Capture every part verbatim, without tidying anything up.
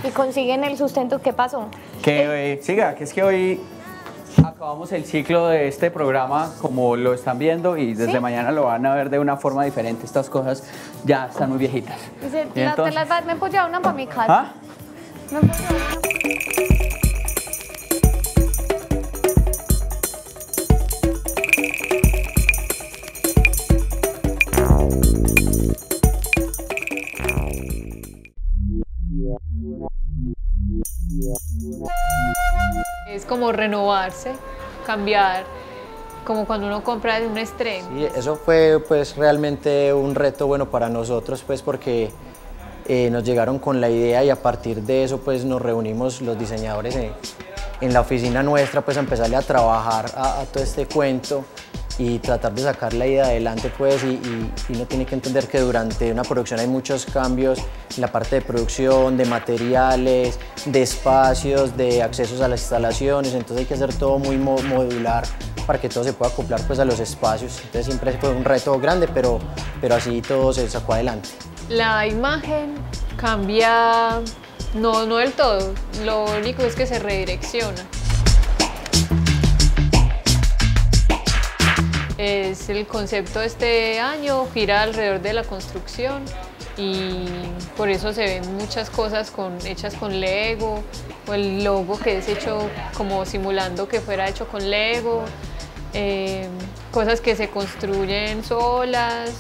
y consiguen el sustento, ¿qué pasó? Que eh, siga, que es que hoy acabamos el ciclo de este programa como lo están viendo y desde ¿Sí? mañana lo van a ver de una forma diferente. Estas cosas ya están muy viejitas. Dice, la, entonces, las, ¿me puedo llevar una para mi casa? ¿Ah? ¿Me puedo llevar una? Es como renovarse, cambiar, como cuando uno compra un estreno. Sí, eso fue pues realmente un reto bueno para nosotros, pues porque eh, nos llegaron con la idea y a partir de eso pues nos reunimos los diseñadores en, en la oficina nuestra pues a empezarle a trabajar a, a todo este cuento y tratar de sacar la idea adelante pues y, y, y uno tiene que entender que durante una producción hay muchos cambios en la parte de producción, de materiales, de espacios, de accesos a las instalaciones, entonces hay que hacer todo muy modular para que todo se pueda acoplar pues a los espacios, entonces siempre fue un reto grande, pero, pero así todo se sacó adelante. La imagen cambia, no, no del todo, lo único es que se redirecciona. Es el concepto de este año, gira alrededor de la construcción y por eso se ven muchas cosas con, hechas con Lego, o el logo que es hecho como simulando que fuera hecho con Lego, eh, cosas que se construyen solas.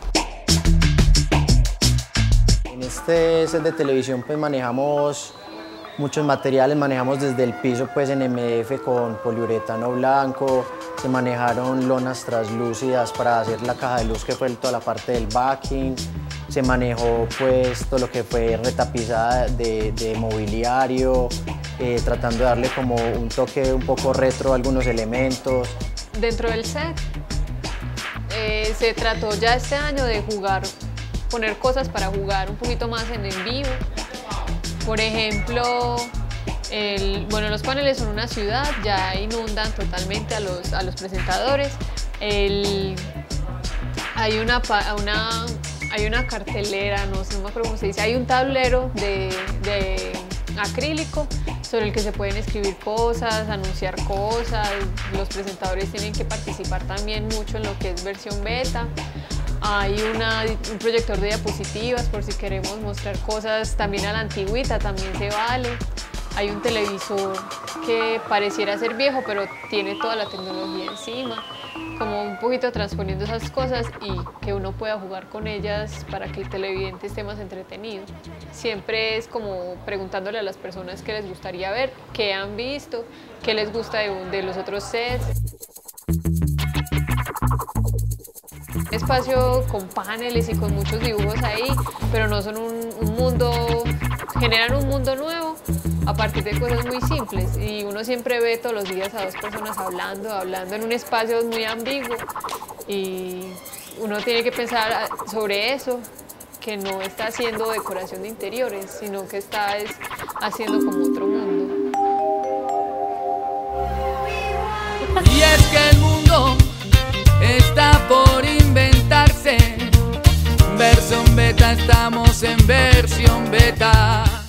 En este set de televisión pues manejamos muchos materiales, manejamos desde el piso pues en M D F con poliuretano blanco, se manejaron lonas translúcidas para hacer la caja de luz que fue toda la parte del backing, se manejó pues todo lo que fue retapizada de, de mobiliario, eh, tratando de darle como un toque un poco retro a algunos elementos. Dentro del set eh, se trató ya este año de jugar, poner cosas para jugar un poquito más en el vivo. Por ejemplo, el, bueno, los paneles son una ciudad, ya inundan totalmente a los, a los presentadores. El, hay, una, una, hay una cartelera, no sé, no me acuerdo cómo se dice, hay un tablero de, de acrílico sobre el que se pueden escribir cosas, anunciar cosas. Los presentadores tienen que participar también mucho en lo que es versión beta. Hay una, un proyector de diapositivas por si queremos mostrar cosas también a la antigüita, también se vale. Hay un televisor que pareciera ser viejo, pero tiene toda la tecnología encima, como un poquito transponiendo esas cosas y que uno pueda jugar con ellas para que el televidente esté más entretenido. Siempre es como preguntándole a las personas qué les gustaría ver, qué han visto, qué les gusta de, de los otros sets. Un espacio con paneles y con muchos dibujos ahí, pero no son un, un mundo, generan un mundo nuevo a partir de cosas muy simples y uno siempre ve todos los días a dos personas hablando, hablando en un espacio muy ambiguo y uno tiene que pensar sobre eso, que no está haciendo decoración de interiores, sino que está es, haciendo como otro mundo. Y es que el mundo está por inventarse. Versión beta, estamos en versión beta.